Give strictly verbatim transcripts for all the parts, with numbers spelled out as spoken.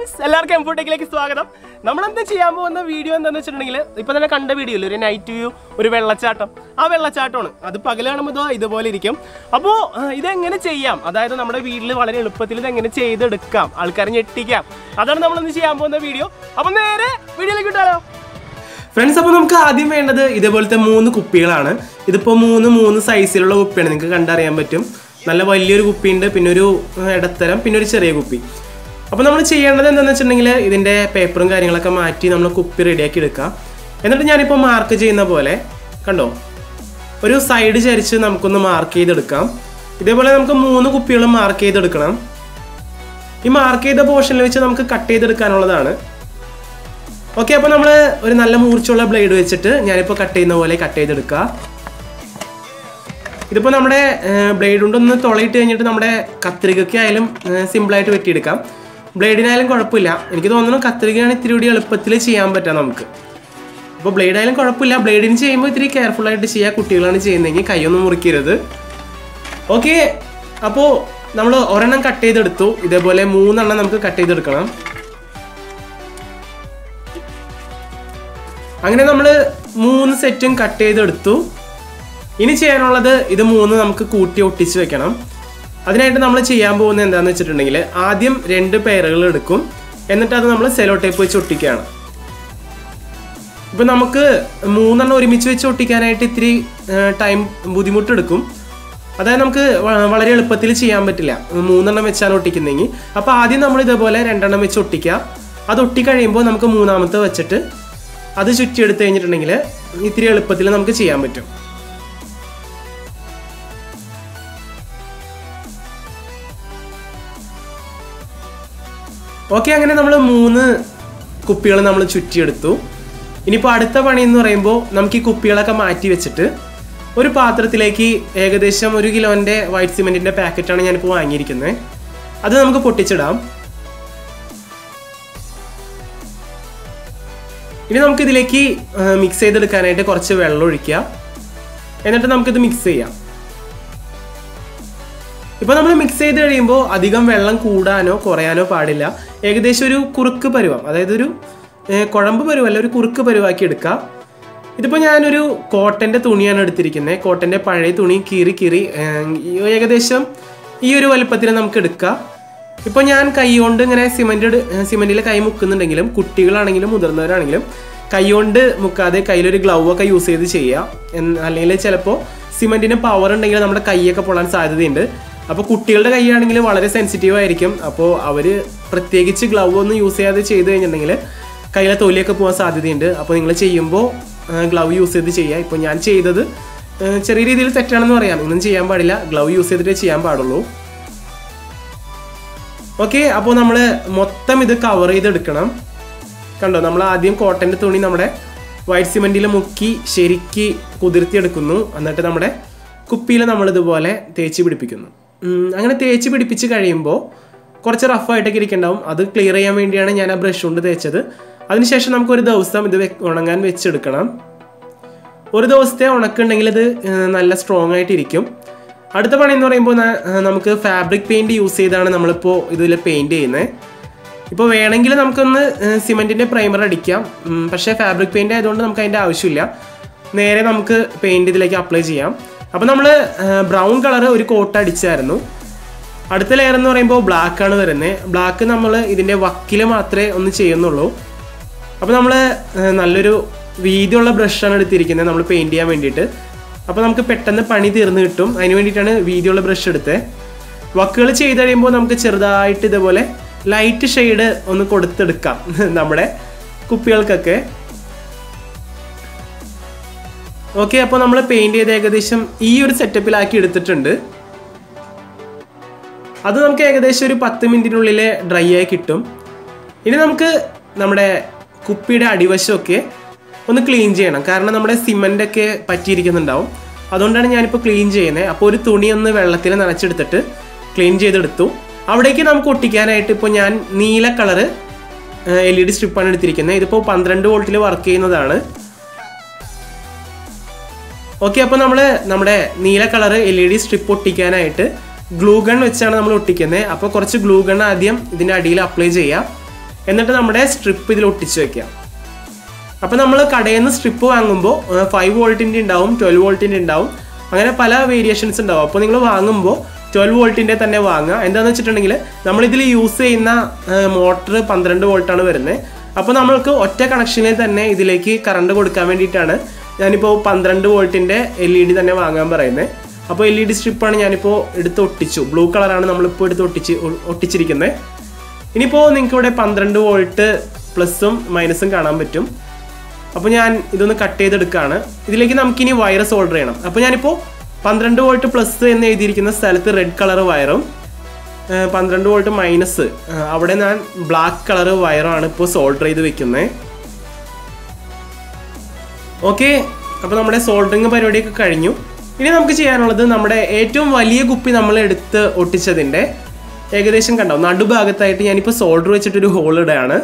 Friends എല്ലാവർക്കും എംഫോടെക്കിലേക്ക് സ്വാഗതം. നമ്മളെന്താ ചെയ്യാൻ പോകുന്ന വീഡിയോ എന്താണെന്ന് വെച്ചിട്ടുണ്ടെങ്കിൽ ഇപ്പം തന്നെ കണ്ട വീഡിയോയിൽ ഒരു നൈറ്റ് വ്യൂ, ഒരു വെള്ളച്ചാട്ടം. ആ വെള്ളച്ചാട്ടമാണ് അത് പകൽ കാണുമ്പോൾ ഇതുപോലെ ഇരിക്കും. അപ്പോൾ ഇതെങ്ങനെ ചെയ്യാം, അതായത് നമ്മുടെ വീട്ടിൽ വളരെ എളുപ്പത്തിൽ ഇതെങ്ങനെ ചെയ്തെടുക്കാം, ആൾക്കാരെ ഞെട്ടിക്കാം, അതാണ് നമ്മളൊന്ന് ചെയ്യാൻ പോകുന്ന വീഡിയോ. അപ്പം നേരെ വീഡിയോയിലേക്ക് വിട്ടാലോ ഫ്രണ്ട്സ്. അപ്പോൾ നമുക്ക് ആദ്യം വേണ്ടത് ഇതേപോലത്തെ മൂന്ന് കുപ്പികളാണ്. ഇതിപ്പോൾ മൂന്ന് മൂന്ന് സൈസിലുള്ള കുപ്പിയാണ്, നിങ്ങൾക്ക് കണ്ടറിയാൻ പറ്റും. നല്ല വലിയൊരു കുപ്പിയുണ്ട്, പിന്നെ ഒരു ഇടത്തരം, പിന്നെ ഒരു ചെറിയ കുപ്പി. അപ്പോൾ നമ്മൾ ചെയ്യേണ്ടത് എന്താണെന്ന് വെച്ചിട്ടുണ്ടെങ്കിൽ ഇതിൻ്റെ പേപ്പറും കാര്യങ്ങളൊക്കെ മാറ്റി നമ്മൾ കുപ്പി റെഡിയാക്കി എടുക്കാം. എന്നിട്ട് ഞാനിപ്പോൾ മാർക്ക് ചെയ്യുന്ന പോലെ കണ്ടോ, ഒരു സൈഡ് ചരിച്ച് നമുക്കൊന്ന് മാർക്ക് ചെയ്തെടുക്കാം. ഇതേപോലെ നമുക്ക് മൂന്ന് കുപ്പികളും മാർക്ക് ചെയ്തെടുക്കണം. ഈ മാർക്ക് ചെയ്ത പോർഷനിൽ വെച്ച് നമുക്ക് കട്ട് ചെയ്തെടുക്കാനുള്ളതാണ്. ഓക്കെ, അപ്പോൾ നമ്മൾ ഒരു നല്ല മൂർച്ചയുള്ള ബ്ലേഡ് വെച്ചിട്ട് ഞാനിപ്പോൾ കട്ട് ചെയ്യുന്ന പോലെ കട്ട് ചെയ്തെടുക്കുക. ഇതിപ്പോൾ നമ്മുടെ ബ്ലേഡ് കൊണ്ടൊന്ന് തുളയിട്ട് കഴിഞ്ഞിട്ട് നമ്മുടെ കത്രികയ്ക്ക് ആയാലും സിമ്പിളായിട്ട് വെട്ടിയെടുക്കാം. ബ്ലേഡിനായാലും കുഴപ്പമില്ല. എനിക്ക് തോന്നുന്നു കത്രികയാണ് ഇത്തിരി കൂടി എളുപ്പത്തിൽ ചെയ്യാൻ പറ്റാം നമുക്ക്. അപ്പോൾ ബ്ലേഡായാലും കുഴപ്പമില്ല, ബ്ലേഡിന് ചെയ്യുമ്പോൾ ഇത്തിരി കെയർഫുള്ളായിട്ട് ചെയ്യുക. കുട്ടികളാണ് ചെയ്യുന്നതെങ്കിൽ കൈയൊന്നും മുറിക്കരുത്. ഓക്കെ, അപ്പോൾ നമ്മൾ ഒരെണ്ണം കട്ട് ചെയ്തെടുത്തു. ഇതേപോലെ മൂന്നെണ്ണം നമുക്ക് കട്ട് ചെയ്തെടുക്കണം. അങ്ങനെ നമ്മൾ മൂന്ന് സെറ്റും കട്ട് ചെയ്തെടുത്തു. ഇനി ചെയ്യാനുള്ളത് ഇത് മൂന്ന് നമുക്ക് കൂട്ടി ഒട്ടിച്ച് വെക്കണം. അതിനായിട്ട് നമ്മൾ ചെയ്യാൻ പോകുന്നത് എന്താണെന്ന് വെച്ചിട്ടുണ്ടെങ്കിൽ ആദ്യം രണ്ട് പെയറുകൾ എടുക്കും, എന്നിട്ട് അത് നമ്മൾ സെലോ ടേപ്പ് വെച്ച് ഒട്ടിക്കുകയാണ്. ഇപ്പം നമുക്ക് മൂന്നെണ്ണം ഒരുമിച്ച് വെച്ച് ഒട്ടിക്കാനായിട്ട് ഇത്തിരി ടൈം ബുദ്ധിമുട്ടെടുക്കും. അതായത് നമുക്ക് വളരെ എളുപ്പത്തിൽ ചെയ്യാൻ പറ്റില്ല മൂന്നെണ്ണം വെച്ചാണ് ഒട്ടിക്കുന്നതെങ്കിൽ. അപ്പോൾ ആദ്യം നമ്മൾ ഇതേപോലെ രണ്ടെണ്ണം വെച്ച് ഒട്ടിക്കുക. അത് ഒട്ടിക്കഴിയുമ്പോൾ നമുക്ക് മൂന്നാമത്തെ വെച്ചിട്ട് അത് ചുറ്റിയെടുത്ത് കഴിഞ്ഞിട്ടുണ്ടെങ്കിൽ ഇത്തിരി എളുപ്പത്തിൽ നമുക്ക് ചെയ്യാൻ പറ്റും. ഓക്കെ, അങ്ങനെ നമ്മൾ മൂന്ന് കുപ്പികൾ നമ്മൾ ചുറ്റിയെടുത്തു. ഇനിയിപ്പോൾ അടുത്ത പണി എന്ന് പറയുമ്പോൾ നമുക്ക് ഈ കുപ്പികളൊക്കെ മാറ്റി വെച്ചിട്ട് ഒരു പാത്രത്തിലേക്ക് ഏകദേശം ഒരു കിലോൻ്റെ വൈറ്റ് സിമെൻറ്റിൻ്റെ പാക്കറ്റാണ് ഞാനിപ്പോൾ വാങ്ങിയിരിക്കുന്നത്. അത് നമുക്ക് പൊട്ടിച്ചിടാം. ഇനി നമുക്കിതിലേക്ക് മിക്സ് ചെയ്തെടുക്കാനായിട്ട് കുറച്ച് വെള്ളം ഒഴിക്കുക. എന്നിട്ട് നമുക്കിത് മിക്സ് ചെയ്യാം. ഇപ്പോൾ നമ്മൾ മിക്സ് ചെയ്ത് കഴിയുമ്പോൾ അധികം വെള്ളം കൂടാനോ കുറയാനോ പാടില്ല. ഏകദേശം ഒരു കുറുക്ക് പരുവം, അതായത് ഒരു കുഴമ്പ് പരുവല്ല, ഒരു കുറുക്ക് പരുവാക്കി എടുക്കുക. ഇതിപ്പോൾ ഞാനൊരു കോട്ടൻ്റെ തുണിയാണ് എടുത്തിരിക്കുന്നത്. കോട്ടൻ്റെ പഴയ തുണി കീറി കീറി ഏകദേശം ഈ ഒരു വലുപ്പത്തിൽ നമുക്ക് എടുക്കാം. ഇപ്പോൾ ഞാൻ കൈ കൊണ്ട് ഇങ്ങനെ സിമെൻറ്റ് സിമെൻറ്റിൽ കൈ മുക്കുന്നുണ്ടെങ്കിലും കുട്ടികളാണെങ്കിലും മുതിർന്നവരാണെങ്കിലും കൈ കൊണ്ട് മുക്കാതെ കയ്യിലൊരു ഗ്ലൗ ഒക്കെ യൂസ് ചെയ്ത് ചെയ്യുക. അല്ലെങ്കിൽ ചിലപ്പോൾ സിമെൻറ്റിന് പവർ ഉണ്ടെങ്കിൽ നമ്മുടെ കൈയൊക്കെ പൊള്ളാൻ സാധ്യതയുണ്ട്. അപ്പോൾ കുട്ടികളുടെ കൈയാണെങ്കിൽ വളരെ സെൻസിറ്റീവ് ആയിരിക്കും. അപ്പോൾ അവർ പ്രത്യേകിച്ച് ഗ്ലൗ ഒന്നും യൂസ് ചെയ്യാതെ ചെയ്ത് കഴിഞ്ഞിട്ടുണ്ടെങ്കിൽ കയ്യിലെ തൊലിയൊക്കെ പോകാൻ സാധ്യതയുണ്ട്. അപ്പോൾ നിങ്ങൾ ചെയ്യുമ്പോൾ ഗ്ലൗ യൂസ് ചെയ്ത് ചെയ്യുക. ഇപ്പോൾ ഞാൻ ചെയ്തത് ചെറിയ രീതിയിൽ തെറ്റാണെന്ന് പറയാം, ഒന്നും ചെയ്യാൻ പാടില്ല, ഗ്ലൗ യൂസ് ചെയ്തിട്ടേ ചെയ്യാൻ പാടുള്ളൂ. ഓക്കെ, അപ്പോൾ നമ്മൾ മൊത്തം ഇത് കവർ ചെയ്തെടുക്കണം. കണ്ടോ, നമ്മൾ ആദ്യം കോട്ടൻ്റെ തുണി നമ്മുടെ വൈറ്റ് സിമെൻറ്റിൽ മുക്കി ശരിക്ക് കുതിർത്തിയെടുക്കുന്നു. എന്നിട്ട് നമ്മുടെ കുപ്പിയിൽ നമ്മളിതുപോലെ തേച്ച് പിടിപ്പിക്കുന്നു. അങ്ങനെ തേച്ച് പിടിപ്പിച്ച് കഴിയുമ്പോൾ കുറച്ച് റഫായിട്ടൊക്കെ ഇരിക്കുന്നുണ്ടാവും. അത് ക്ലിയർ ചെയ്യാൻ വേണ്ടിയാണ് ഞാൻ ആ ബ്രഷ് കൊണ്ട് തേച്ചത്. അതിനുശേഷം നമുക്കൊരു ദിവസം ഇത് ഉണങ്ങാൻ വെച്ചെടുക്കണം. ഒരു ദിവസത്തെ ഉണക്കുണ്ടെങ്കിൽ ഇത് നല്ല സ്ട്രോങ് ആയിട്ടിരിക്കും. അടുത്ത പണി എന്ന് പറയുമ്പോൾ നമുക്ക് ഫാബ്രിക് പെയിൻറ് യൂസ് ചെയ്താണ് നമ്മളിപ്പോൾ ഇതിൽ പെയിൻറ് ചെയ്യുന്നത്. ഇപ്പോൾ വേണമെങ്കിൽ നമുക്കൊന്ന് സിമെൻറ്റിൻ്റെ പ്രൈമർ അടിക്കാം, പക്ഷേ ഫാബ്രിക് പെയിൻറ് ആയതുകൊണ്ട് നമുക്ക് അതിൻ്റെ ആവശ്യമില്ല. നേരെ നമുക്ക് പെയിൻറ് ഇതിലേക്ക് അപ്ലൈ ചെയ്യാം. അപ്പോൾ നമ്മൾ ബ്രൗൺ കളർ ഒരു കോട്ട് അടിച്ചായിരുന്നു. അടുത്ത ലെയർ എന്ന് പറയുമ്പോൾ ബ്ലാക്ക് ആണ് വരുന്നത്. ബ്ലാക്ക് നമ്മൾ ഇതിൻ്റെ വക്കിൽ മാത്രമേ ഒന്ന് ചെയ്യുന്നുള്ളൂ. അപ്പോൾ നമ്മൾ നല്ലൊരു വീതിയുള്ള ബ്രഷാണ് എടുത്തിരിക്കുന്നത് നമ്മൾ പെയിൻറ് ചെയ്യാൻ വേണ്ടിയിട്ട്. അപ്പോൾ നമുക്ക് പെട്ടെന്ന് പണി തീർന്ന് കിട്ടും. അതിന് വേണ്ടിയിട്ടാണ് വീതിയുള്ള ബ്രഷ് എടുത്തത്. വക്കുകൾ ചെയ്ത് കഴിയുമ്പോൾ നമുക്ക് ചെറുതായിട്ട് ഇതേപോലെ ലൈറ്റ് ഷെയ്ഡ് ഒന്ന് കൊടുത്തെടുക്കാം നമ്മുടെ കുപ്പികൾക്കൊക്കെ. ഓക്കെ, അപ്പോൾ നമ്മൾ പെയിൻറ് ചെയ്ത് ഏകദേശം ഈ ഒരു സെറ്റപ്പിലാക്കി എടുത്തിട്ടുണ്ട്. അത് നമുക്ക് ഏകദേശം ഒരു പത്ത് മിനിറ്റിനുള്ളിൽ ഡ്രൈ ആയി കിട്ടും. ഇനി നമുക്ക് നമ്മുടെ കുപ്പിയുടെ അടിവശമൊക്കെ ഒന്ന് ക്ലീൻ ചെയ്യണം. കാരണം നമ്മുടെ സിമെൻ്റൊക്കെ പറ്റിയിരിക്കുന്നുണ്ടാവും. അതുകൊണ്ടാണ് ഞാനിപ്പോൾ ക്ലീൻ ചെയ്യുന്നത്. അപ്പോൾ ഒരു തുണി ഒന്ന് വെള്ളത്തിൽ നനച്ചെടുത്തിട്ട് ക്ലീൻ ചെയ്തെടുത്തു. അവിടേക്ക് നമുക്ക് ഒട്ടിക്കാനായിട്ട് ഇപ്പോൾ ഞാൻ നീല കളറ് എൽ ഇ ഡി സ്ട്രിപ്പാണ് എടുത്തിരിക്കുന്നത്. ഇതിപ്പോൾ പന്ത്രണ്ട് വോൾട്ടിൽ വർക്ക് ചെയ്യുന്നതാണ്. ഓക്കെ, അപ്പോൾ നമ്മൾ നമ്മുടെ നീല colour L E D strip ഒട്ടിക്കാനായിട്ട് ഗ്ലൂ ഗൺ വെച്ചാണ് നമ്മൾ ഒട്ടിക്കുന്നത്. അപ്പോൾ കുറച്ച് ഗ്ലൂ ഗൺ ആദ്യം ഇതിൻ്റെ അടിയിൽ അപ്ലൈ ചെയ്യാം. എന്നിട്ട് നമ്മുടെ സ്ട്രിപ്പ് ഇതിൽ ഒട്ടിച്ച് വെക്കാം. അപ്പോൾ നമ്മൾ കടയിൽ നിന്ന് സ്ട്രിപ്പ് വാങ്ങുമ്പോൾ ഫൈവ് വോൾട്ടിൻ്റെ ഉണ്ടാവും, ട്വൽവ് വോൾട്ടിൻ്റെ ഉണ്ടാവും, അങ്ങനെ പല വേരിയേഷൻസ് ഉണ്ടാവും. അപ്പോൾ നിങ്ങൾ വാങ്ങുമ്പോൾ ട്വൽവ് വോൾട്ടിൻ്റെ തന്നെ വാങ്ങുക. എന്താണെന്ന് വെച്ചിട്ടുണ്ടെങ്കിൽ നമ്മളിതിൽ യൂസ് ചെയ്യുന്ന മോട്ടർ പന്ത്രണ്ട് വോൾട്ടാണ് വരുന്നത്. അപ്പോൾ നമ്മൾക്ക് ഒറ്റ കണക്ഷനിൽ തന്നെ ഇതിലേക്ക് കറണ്ട് കൊടുക്കാൻ വേണ്ടിയിട്ടാണ് ഞാനിപ്പോൾ പന്ത്രണ്ട് വോൾട്ടിൻ്റെ എൽ ഇ ഡി തന്നെ വാങ്ങാൻ പറയുന്നത്. അപ്പോൾ എൽ ഇ ഡി സ്ട്രിപ്പാണ് ഞാനിപ്പോൾ എടുത്ത് ഒട്ടിച്ചു. ബ്ലൂ കളറാണ് നമ്മളിപ്പോൾ എടുത്ത് ഒട്ടിച്ച് ഒട്ടിച്ചിരിക്കുന്നത്. ഇനിയിപ്പോൾ നിങ്ങൾക്ക് ഇവിടെ പന്ത്രണ്ട് വോൾട്ട് പ്ലസും മൈനസും കാണാൻ പറ്റും. അപ്പോൾ ഞാൻ ഇതൊന്ന് കട്ട് ചെയ്തെടുക്കുകയാണ്. ഇതിലേക്ക് നമുക്കിനി വയർ സോൾഡർ ചെയ്യണം. അപ്പോൾ ഞാനിപ്പോൾ പന്ത്രണ്ട് വോൾട്ട് പ്ലസ് എന്ന് എഴുതിയിരിക്കുന്ന സ്ഥലത്ത് റെഡ് കളർ വയറും പന്ത്രണ്ട് വോൾട്ട് മൈനസ് അവിടെ ഞാൻ ബ്ലാക്ക് കളർ വയറാണ് ഇപ്പോൾ സോൾഡർ ചെയ്ത് വെക്കുന്നത്. ഓക്കെ, അപ്പോൾ നമ്മുടെ സോൾഡറിങ് പരിപാടിയൊക്കെ കഴിഞ്ഞു. ഇനി നമുക്ക് ചെയ്യാനുള്ളത് നമ്മുടെ ഏറ്റവും വലിയ കുപ്പി നമ്മൾ എടുത്ത് ഒട്ടിച്ചതിൻ്റെ ഏകദേശം കണ്ടോ നടുഭാഗത്തായിട്ട് ഞാനിപ്പോൾ സോൾഡർ വെച്ചിട്ടൊരു ഹോൾ ഇടുകയാണ്.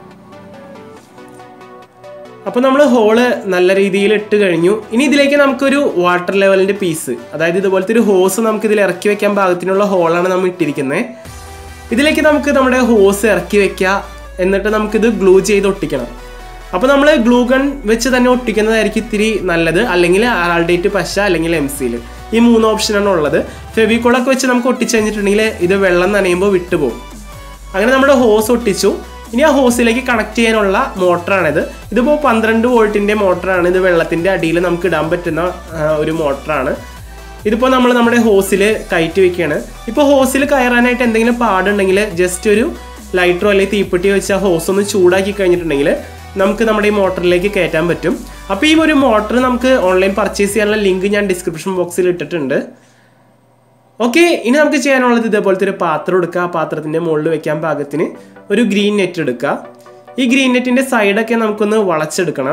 അപ്പോൾ നമ്മൾ ഹോള് നല്ല രീതിയിൽ ഇട്ട് കഴിഞ്ഞു. ഇനി ഇതിലേക്ക് നമുക്കൊരു വാട്ടർ ലെവലിൻ്റെ പീസ്, അതായത് ഇതുപോലത്തെ ഒരു ഹോസ് നമുക്ക് ഇതിൽ ഇറക്കി വെക്കാൻ പാകത്തിനുള്ള ഹോളാണ് നമ്മൾ ഇട്ടിരിക്കുന്നത്. ഇതിലേക്ക് നമുക്ക് നമ്മുടെ ഹോസ് ഇറക്കി വെക്കുക, എന്നിട്ട് നമുക്കിത് ഗ്ലൂ ചെയ്ത് ഒട്ടിക്കണം. അപ്പോൾ നമ്മൾ ഗ്ലൂ ഗൺ വെച്ച് തന്നെ ഒട്ടിക്കുന്നതായിരിക്കും ഇത്തിരി നല്ലത്, അല്ലെങ്കിൽ ആൾഡേറ്റ് പശ അല്ലെങ്കിൽ എം സിയിൽ, ഈ മൂന്ന് ഓപ്ഷനാണ് ഉള്ളത്. ഫെവിക്കോളൊക്കെ വെച്ച് നമുക്ക് ഒട്ടിച്ച് കഴിഞ്ഞിട്ടുണ്ടെങ്കിൽ ഇത് വെള്ളം നനയുമ്പോൾ വിട്ടുപോകും. അങ്ങനെ നമ്മുടെ ഹോസ് ഒട്ടിച്ചു. ഇനി ആ ഹോസിലേക്ക് കണക്ട് ചെയ്യാനുള്ള മോട്ടറാണിത്. ഇതിപ്പോൾ പന്ത്രണ്ട് വോൾട്ടിൻ്റെ മോട്ടറാണ്. ഇത് വെള്ളത്തിൻ്റെ അടിയിൽ നമുക്ക് ഇടാൻ പറ്റുന്ന ഒരു മോട്ടറാണ്. ഇതിപ്പോൾ നമ്മൾ നമ്മുടെ ഹോസിൽ കയറ്റി വെക്കുകയാണ്. ഇപ്പോൾ ഹോസിൽ കയറാനായിട്ട് എന്തെങ്കിലും പാടുണ്ടെങ്കിൽ ജസ്റ്റ് ഒരു ലൈറ്ററോ അല്ലെങ്കിൽ തീപ്പെട്ടി വെച്ച് ആ ഹോസ് ഒന്ന് ചൂടാക്കി കഴിഞ്ഞിട്ടുണ്ടെങ്കിൽ നമുക്ക് നമ്മുടെ ഈ മോട്ടറിലേക്ക് കയറ്റാൻ പറ്റും. അപ്പോൾ ഈ ഒരു മോട്ടർ നമുക്ക് ഓൺലൈൻ പർച്ചേസ് ചെയ്യാനുള്ള ലിങ്ക് ഞാൻ ഡിസ്ക്രിപ്ഷൻ ബോക്സിൽ ഇട്ടിട്ടുണ്ട്. ഓക്കെ, ഇനി നമുക്ക് ചെയ്യാനുള്ളത് ഇതേപോലത്തെ ഒരു പാത്രം എടുക്കുക. ആ പാത്രത്തിൻ്റെ മുകളിൽ വെക്കാൻ പാകത്തിന് ഒരു ഗ്രീൻ നെറ്റ് എടുക്കുക. ഈ ഗ്രീൻ നെറ്റിൻ്റെ സൈഡൊക്കെ നമുക്കൊന്ന് വളച്ചെടുക്കണം.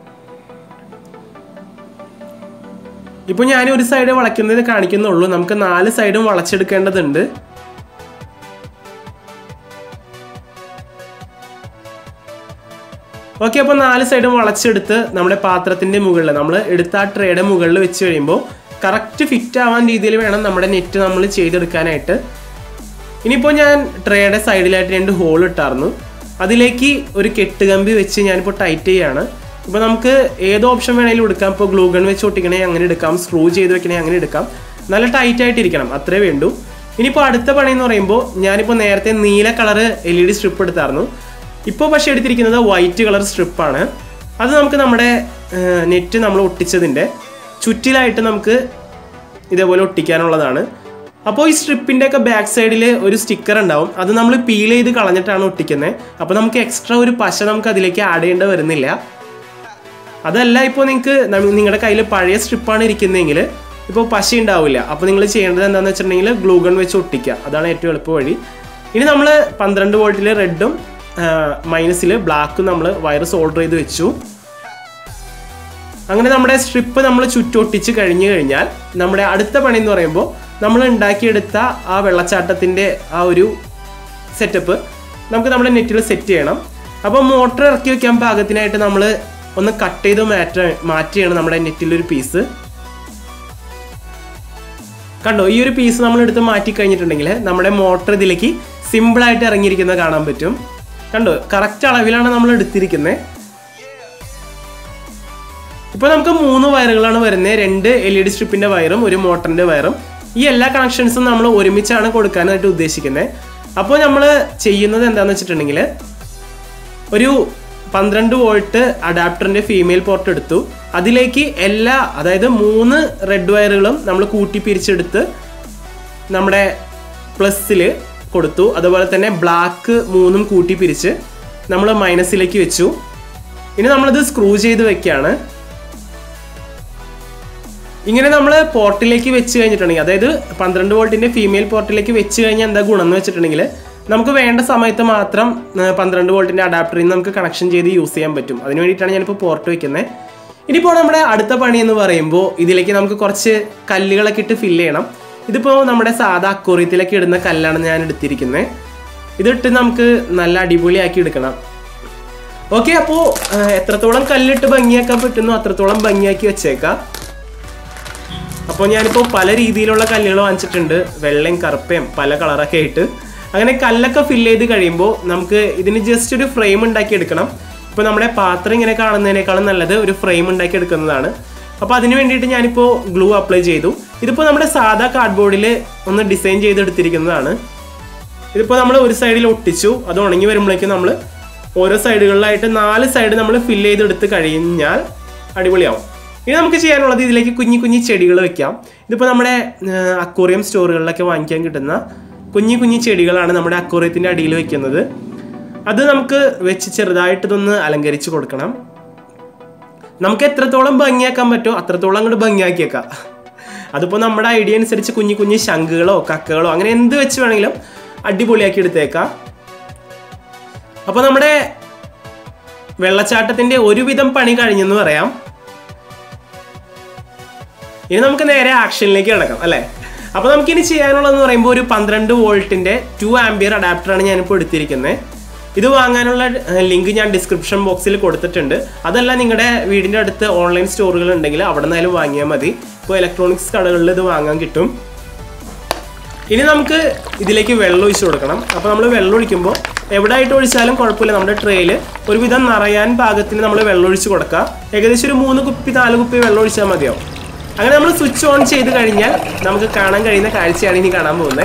ഇപ്പോൾ ഞാൻ ഒരു സൈഡ് വളയ്ക്കുന്നത് കാണിക്കുന്നുള്ളൂ, നമുക്ക് നാല് സൈഡും വളച്ചെടുക്കേണ്ടതുണ്ട്. ഓക്കെ, അപ്പോൾ നാല് സൈഡും വളച്ചെടുത്ത് നമ്മുടെ പാത്രത്തിൻ്റെ മുകളിൽ നമ്മൾ എടുത്ത ആ ട്രേയുടെ മുകളിൽ വെച്ച് കഴിയുമ്പോൾ കറക്റ്റ് ഫിറ്റ് ആവാൻ രീതിയിൽ വേണം നമ്മുടെ നെറ്റ് നമ്മൾ ചെയ്തെടുക്കാനായിട്ട്. ഇനിയിപ്പോൾ ഞാൻ ട്രേയുടെ സൈഡിലായിട്ട് രണ്ട് ഹോൾ ഇട്ടായിരുന്നു. അതിലേക്ക് ഒരു കെട്ടുകമ്പി വെച്ച് ഞാനിപ്പോൾ ടൈറ്റ് ചെയ്യാണ്. ഇപ്പോൾ നമുക്ക് ഏത് ഓപ്ഷൻ വേണമെങ്കിലും എടുക്കാം. ഇപ്പോൾ ഗ്ലൂ ഗൺ വെച്ച് ഒട്ടിക്കണേ അങ്ങനെ എടുക്കാം, സ്ക്രൂ ചെയ്ത് വെക്കണേ അങ്ങനെ എടുക്കാം. നല്ല ടൈറ്റ് ആയിട്ടിരിക്കണം, അത്രേ വേണ്ടൂ. ഇനിയിപ്പോൾ അടുത്ത പണി എന്ന് പറയുമ്പോൾ ഞാനിപ്പോൾ നേരത്തെ നീല colour L E D strip എടുത്തായിരുന്നു. ഇപ്പോൾ പക്ഷേ എടുത്തിരിക്കുന്നത് വൈറ്റ് കളർ സ്ട്രിപ്പാണ്. അത് നമുക്ക് നമ്മുടെ നെറ്റ് നമ്മൾ ഒട്ടിച്ചതിൻ്റെ ചുറ്റിലായിട്ട് നമുക്ക് ഇതേപോലെ ഒട്ടിക്കാനുള്ളതാണ്. അപ്പോൾ ഈ സ്ട്രിപ്പിൻ്റെ ഒക്കെ ബാക്ക് സൈഡിൽ ഒരു സ്റ്റിക്കർ ഉണ്ടാവും. അത് നമ്മൾ പീൽ ചെയ്ത് കളഞ്ഞിട്ടാണ് ഒട്ടിക്കുന്നത്. അപ്പോൾ നമുക്ക് എക്സ്ട്രാ ഒരു പശ നമുക്ക് അതിലേക്ക് ആഡ് ചെയ്യേണ്ടി വരുന്നില്ല. അതല്ല, ഇപ്പോൾ നിങ്ങൾക്ക് നിങ്ങളുടെ കയ്യിൽ പഴയ സ്ട്രിപ്പാണ് ഇരിക്കുന്നതെങ്കിൽ ഇപ്പോൾ പശ ഉണ്ടാവില്ല. അപ്പോൾ നിങ്ങൾ ചെയ്യേണ്ടത് എന്താണെന്ന് വെച്ചിട്ടുണ്ടെങ്കിൽ ഗ്ലൂ ഗൺ വെച്ച് ഒട്ടിക്കുക. അതാണ് ഏറ്റവും എളുപ്പ വഴി. ഇനി നമ്മൾ പന്ത്രണ്ട് വോൾട്ടിൽ റെഡും മൈനസിൽ ബ്ലാക്കും നമ്മൾ വയർ സോൾഡർ ചെയ്ത് വെച്ചു. അങ്ങനെ നമ്മുടെ സ്ട്രിപ്പ് നമ്മൾ ചുറ്റൊട്ടിച്ച് കഴിഞ്ഞു കഴിഞ്ഞാൽ നമ്മുടെ അടുത്ത പണി എന്ന് പറയുമ്പോൾ നമ്മൾ ഉണ്ടാക്കിയെടുത്ത ആ വെള്ളച്ചാട്ടത്തിൻ്റെ ആ ഒരു സെറ്റപ്പ് നമുക്ക് നമ്മുടെ നെറ്റിൽ സെറ്റ് ചെയ്യണം. അപ്പോൾ മോട്ടർ ഇറക്കി വെക്കാൻ പാകത്തിനായിട്ട് നമ്മൾ ഒന്ന് കട്ട് ചെയ്ത് മാറ്റ മാറ്റിയാണ് നമ്മുടെ നെറ്റിലൊരു പീസ്. കണ്ടോ, ഈ ഒരു പീസ് നമ്മൾ എടുത്ത് മാറ്റി കഴിഞ്ഞിട്ടുണ്ടെങ്കിൽ നമ്മുടെ മോട്ടർ ഇതിലേക്ക് സിമ്പിളായിട്ട് ഇറങ്ങിയിരിക്കുന്നത് കാണാൻ പറ്റും. കണ്ടോ, കറക്റ്റ് അളവിലാണ് നമ്മൾ എടുത്തിരിക്കുന്നത്. ഇപ്പോൾ നമുക്ക് മൂന്ന് വയറുകളാണ് വരുന്നത്. രണ്ട് എൽ ഇ ഡി സ്ട്രിപ്പിൻ്റെ വയറും ഒരു മോട്ടറിൻ്റെ വയറും. ഈ എല്ലാ കണക്ഷൻസും നമ്മൾ ഒരുമിച്ചാണ് കൊടുക്കാനായിട്ട് ഉദ്ദേശിക്കുന്നത്. അപ്പോൾ നമ്മൾ ചെയ്യുന്നത് എന്താണെന്ന് വെച്ചിട്ടുണ്ടെങ്കിൽ ഒരു പന്ത്രണ്ട് വോൾട്ട് അഡാപ്റ്ററിൻ്റെ ഫീമെയിൽ പോർട്ട് എടുത്തു. അതിലേക്ക് എല്ലാ അതായത് മൂന്ന് റെഡ് വയറുകളും നമ്മൾ കൂട്ടി പിരിച്ചെടുത്ത് നമ്മുടെ പ്ലസ്സിൽ കൊടുത്തു. അതുപോലെ തന്നെ ബ്ലാക്ക് മൂന്നും കൂട്ടി പിരിച്ച് നമ്മൾ മൈനസിലേക്ക് വെച്ചു. ഇനി നമ്മളിത് സ്ക്രൂ ചെയ്ത് വെക്കുകയാണ്. ഇങ്ങനെ നമ്മൾ പോർട്ടിലേക്ക് വെച്ച് കഴിഞ്ഞിട്ടുണ്ടെങ്കിൽ, അതായത് പന്ത്രണ്ട് വോൾട്ടിൻ്റെ ഫീമെയിൽ പോർട്ടിലേക്ക് വെച്ച് കഴിഞ്ഞാൽ എന്താ ഗുണം എന്ന് വെച്ചിട്ടുണ്ടെങ്കിൽ നമുക്ക് വേണ്ട സമയത്ത് മാത്രം പന്ത്രണ്ട് വോൾട്ടിൻ്റെ അഡാപ്റ്ററിൽ നിന്ന് നമുക്ക് കണക്ഷൻ ചെയ്ത് യൂസ് ചെയ്യാൻ പറ്റും. അതിന് വേണ്ടിയിട്ടാണ് ഞാനിപ്പോൾ പോർട്ട് വയ്ക്കുന്നത്. ഇനിയിപ്പോൾ നമ്മുടെ അടുത്ത പണി എന്ന് പറയുമ്പോൾ ഇതിലേക്ക് നമുക്ക് കുറച്ച് കല്ലുകളൊക്കെ ഇട്ട് ഫില്ല് ചെയ്യണം. ഇതിപ്പോൾ നമ്മുടെ സാധാ അക്വേറിയത്തിലൊക്കെ ഇടുന്ന കല്ലാണ് ഞാൻ എടുത്തിരിക്കുന്നത്. ഇതിട്ട് നമുക്ക് നല്ല അടിപൊളിയാക്കി എടുക്കണം. ഓക്കെ, അപ്പോൾ എത്രത്തോളം കല്ലിട്ട് ഭംഗിയാക്കാൻ പറ്റുന്നു അത്രത്തോളം ഭംഗിയാക്കി വെച്ചേക്കാം. അപ്പോൾ ഞാനിപ്പോൾ പല രീതിയിലുള്ള കല്ലുകൾ വാങ്ങിച്ചിട്ടുണ്ട്, വെള്ളയും കറുപ്പയും പല കളറൊക്കെ ആയിട്ട്. അങ്ങനെ കല്ലൊക്കെ ഫില്ല് ചെയ്ത് കഴിയുമ്പോൾ നമുക്ക് ഇതിന് ജസ്റ്റ് ഒരു ഫ്രെയിം ഉണ്ടാക്കി എടുക്കണം. ഇപ്പോൾ നമ്മുടെ പാത്രം ഇങ്ങനെ കാണുന്നതിനേക്കാളും നല്ലത് ഒരു ഫ്രെയിം ഉണ്ടാക്കി എടുക്കുന്നതാണ്. അപ്പോൾ അതിന് വേണ്ടിയിട്ട് ഞാനിപ്പോൾ ഗ്ലൂ അപ്ലൈ ചെയ്തു. ഇതിപ്പോൾ നമ്മുടെ സാധാ കാർഡ്ബോർഡിൽ ഒന്ന് ഡിസൈൻ ചെയ്തെടുത്തിരിക്കുന്നതാണ്. ഇതിപ്പോൾ നമ്മൾ ഒരു സൈഡിൽ ഒട്ടിച്ചു. അത് ഉണങ്ങി വരുമ്പോഴേക്കും നമ്മൾ ഓരോ സൈഡുകളിലായിട്ട് നാല് സൈഡ് നമ്മൾ ഫില്ല് ചെയ്തെടുത്ത് കഴിഞ്ഞാൽ അടിപൊളിയാവും. ഇനി നമുക്ക് ചെയ്യാനുള്ളത് ഇതിലേക്ക് കുഞ്ഞി കുഞ്ഞി ചെടികൾ വെക്കാം. ഇതിപ്പോൾ നമ്മുടെ അക്വേറിയം സ്റ്റോറുകളിലൊക്കെ വാങ്ങിക്കാൻ കിട്ടുന്ന കുഞ്ഞി കുഞ്ഞി ചെടികളാണ് നമ്മുടെ അക്വേറിയത്തിൻ്റെ അടിയിൽ വെക്കുന്നത്. അത് നമുക്ക് വെച്ച് ചെറുതായിട്ട് ഇതൊന്ന് അലങ്കരിച്ച് കൊടുക്കണം. നമുക്ക് എത്രത്തോളം ഭംഗിയാക്കാൻ പറ്റുമോ അത്രത്തോളം അങ്ങോട്ട് ഭംഗിയാക്കിയേക്കാം. അതിപ്പോൾ നമ്മുടെ ഐഡിയ അനുസരിച്ച് കുഞ്ഞി കുഞ്ഞി ശംഖുകളോ കക്കകളോ അങ്ങനെ എന്ത് വെച്ച് വേണമെങ്കിലും അടിപൊളിയാക്കി എടുത്തേക്കാം. അപ്പോൾ നമ്മുടെ വെള്ളച്ചാട്ടത്തിൻ്റെ ഒരുവിധം പണി കഴിഞ്ഞെന്ന് പറയാം. ഇനി നമുക്ക് നേരെ ആക്ഷനിലേക്ക് കിടക്കാം അല്ലേ. അപ്പോൾ നമുക്കിനി ചെയ്യാനുള്ളതെന്ന് പറയുമ്പോൾ ഒരു പന്ത്രണ്ട് വോൾട്ടിൻ്റെ ടു ആംബിയർ അഡാപ്റ്ററാണ് ഞാനിപ്പോൾ എടുത്തിരിക്കുന്നത്. ഇത് വാങ്ങാനുള്ള ലിങ്ക് ഞാൻ ഡിസ്ക്രിപ്ഷൻ ബോക്സിൽ കൊടുത്തിട്ടുണ്ട്. അതല്ല നിങ്ങളുടെ വീടിൻ്റെ അടുത്ത് ഓൺലൈൻ സ്റ്റോറുകൾ ഉണ്ടെങ്കിൽ അവിടെ നിന്നാലും വാങ്ങിയാൽ മതി. ഇപ്പോൾ ഇലക്ട്രോണിക്സ് കടകളിൽ ഇത് വാങ്ങാൻ കിട്ടും. ഇനി നമുക്ക് ഇതിലേക്ക് വെള്ളം ഒഴിച്ചു കൊടുക്കണം. അപ്പോൾ നമ്മൾ വെള്ളം ഒഴിക്കുമ്പോൾ എവിടെ ആയിട്ട് ഒഴിച്ചാലും കുഴപ്പമില്ല. നമ്മുടെ ട്രേയിൽ ഒരുവിധം നിറയാൻ പാകത്തിന് നമ്മൾ വെള്ളം ഒഴിച്ച് കൊടുക്കുക. ഏകദേശം ഒരു മൂന്ന് കുപ്പി നാല് കുപ്പി വെള്ളം ഒഴിച്ചാൽ മതിയാവും. അങ്ങനെ നമ്മൾ സ്വിച്ച് ഓൺ ചെയ്ത് കഴിഞ്ഞാൽ നമുക്ക് കാണാൻ കഴിയുന്ന കാഴ്ചയാണ് ഇനി കാണാൻ പോകുന്നത്.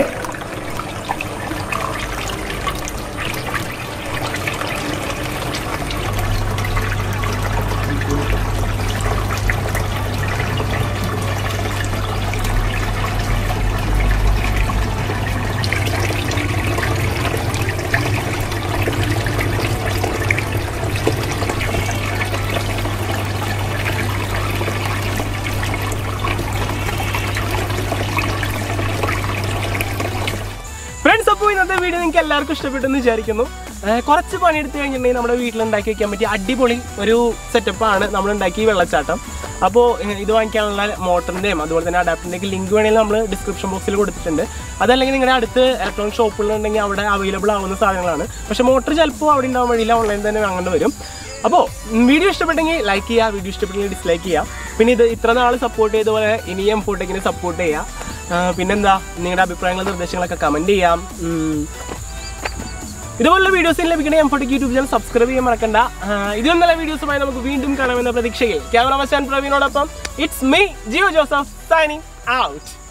ഫ്രണ്ട്സ്, അപ്പോൾ ഇന്നത്തെ വീഡിയോ നിങ്ങൾക്ക് എല്ലാവർക്കും ഇഷ്ടപ്പെട്ടെന്ന് വിചാരിക്കുന്നു. കുറച്ച് പണിയെടുത്ത് കഴിഞ്ഞിട്ടുണ്ടെങ്കിൽ നമ്മുടെ വീട്ടിലുണ്ടാക്കി വയ്ക്കാൻ പറ്റിയ അടിപൊളി ഒരു സെറ്റപ്പാണ് നമ്മളുണ്ടാക്കി ഈ വെള്ളച്ചാട്ടം. അപ്പോൾ ഇത് വാങ്ങിക്കാനുള്ള മോട്ടറിൻ്റെയും അതുപോലെ തന്നെ അഡാപ്റ്ററിൻ്റെയൊക്കെ ലിങ്ക് വേണമെങ്കിൽ നമ്മൾ ഡിസ്ക്രിപ്ഷൻ ബോക്സിൽ കൊടുത്തിട്ടുണ്ട്. അതല്ലെങ്കിൽ നിങ്ങളുടെ അടുത്ത് ഇലക്ട്രോണിക് ഷോപ്പുകളുണ്ടെങ്കിൽ അവിടെ അവൈലബിൾ ആവുന്ന സാധനങ്ങളാണ്. പക്ഷേ മോട്ടർ ചിലപ്പോൾ അവിടെ ഉണ്ടാവാൻ വഴിയില്ല, ഓൺലൈനിൽ തന്നെ വാങ്ങേണ്ടി വരും. അപ്പോൾ വീഡിയോ ഇഷ്ടപ്പെട്ടെങ്കിൽ ലൈക്ക് ചെയ്യുക, വീഡിയോ ഇഷ്ടപ്പെട്ടെങ്കിൽ ഡിസ്ലൈക്ക് ചെയ്യുക. പിന്നെ ഇത് ഇത്ര നാൾ സപ്പോർട്ട് ചെയ്ത പോലെ ഇനി എം ഫോട്ടെക്കിനെ സപ്പോർട്ട് ചെയ്യുക. പിന്നെന്താ, നിങ്ങളുടെ അഭിപ്രായങ്ങളും നിർദ്ദേശങ്ങളൊക്കെ കമൻറ്റ് ചെയ്യാം. ഇതുപോലുള്ള വീഡിയോസിൽ ലഭിക്കണേ എം ഫോട്ടെക് യൂട്യൂബ് ചാനൽ സബ്സ്ക്രൈബ് ചെയ്യാൻ മറക്കണ്ട. ഇതിലും നല്ല വീഡിയോസുമായി നമുക്ക് വീണ്ടും കാണാമെന്ന പ്രതീക്ഷയിൽ ക്യാമറമാൻ പ്രവീണോടൊപ്പം it's me Jio Joseph signing out.